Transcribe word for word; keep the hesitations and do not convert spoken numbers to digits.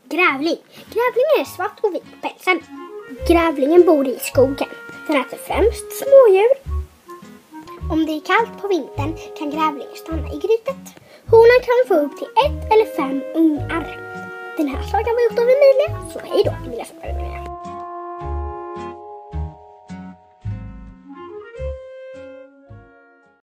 Grävling. Grävlingen är svart och vit på pälsen. Grävlingen bor i skogen. Den äter främst smådjur. Om det är kallt på vintern kan grävlingen stanna i grytet. Honan kan få upp till ett eller fem ungar. Den här sagan var gjort av Emilia, så hej då, Emilia.